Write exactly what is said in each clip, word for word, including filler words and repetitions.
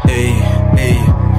Hey, hey,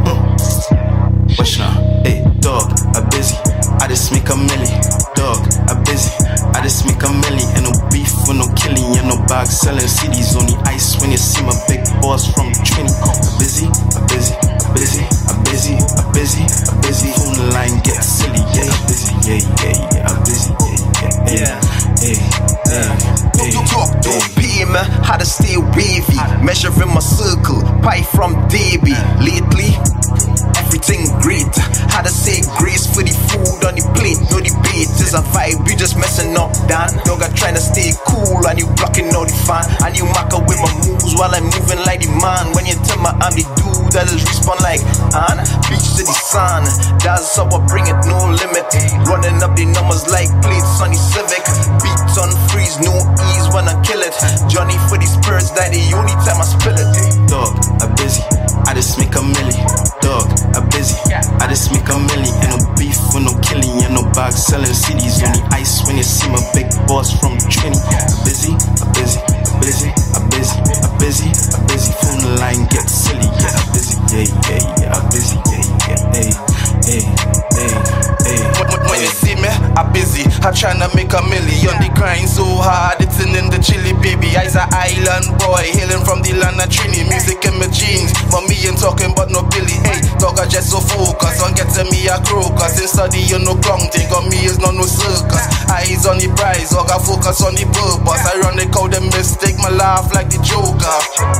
watch now, hey, dog, I busy, I just make a milli, dog, I busy, I just make a milli, and no beef with no killing, and no bag selling C Ds on the ice when you see my big boss from Trini. I busy, I busy, I busy, I busy, I busy, I busy, phone the line get silly, yeah, I busy, yeah, yeah, yeah, I busy, yeah, yeah, yeah, yeah. Don't talk, don't pay me, how to stay wavy, measuring my circle, pie from D B. Lately, everything great, how to say grace for the food on the plate. No debate, it's a vibe, you just messing up, Dan. Dog, I'm trying to stay cool, and you blocking all the fan. And you mark up with my moves while I'm moving like the man. When you tell me I'm the dude, I just respond like, An, beach to the sun. That's how I bring it, no limit. Running up the numbers like plates on the Civic. Beats on freeze, no ease when I kill it. Johnny for the Spurs, that the only time I spill it. Dog, I busy, I just make a milli. Dog, I busy, I just make a milli. And no beef with no killing, and no bag selling C Ds on the ice when you see my big boss from Trini. I busy, I busy, I busy, I busy, I busy, I busy, phone the line get silly, yeah, I busy, yeah, yeah, yeah, I busy, yeah, yeah, hey, hey, hey, hey. When you see me, I busy, I tryna make a million. The grind so hard, it's in, in the chili, baby. I's a island boy, hailing from the land of Trini. Music in my jeans, but me ain't talking but no Billy. Hey, dog, I just so focus on getting me a crocus. In study, you know, clown thing on me is not no circus. Eyes on the prize, dog, I focus on the purpose. I run the code, them mistake my laugh like the Joker.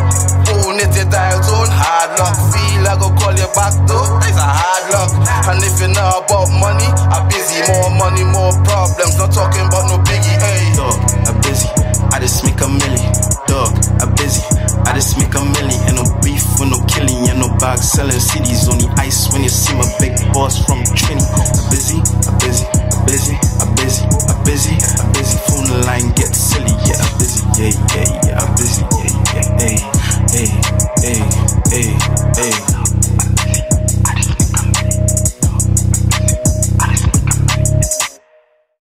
Own it, your dial tone, hard luck. Feel I go call you back though, it's a hard luck. And if you know about money, I busy, more money, more problems. Not talking about no biggie, hey. Dog, I busy, I just make a milli. Dog, I busy, I just make a milli. And no beef with no killing, and no bag selling C Ds on the ice when you see my big boss from Trini. I busy, I busy, I busy, I busy, I busy, I busy, phone the line get silly.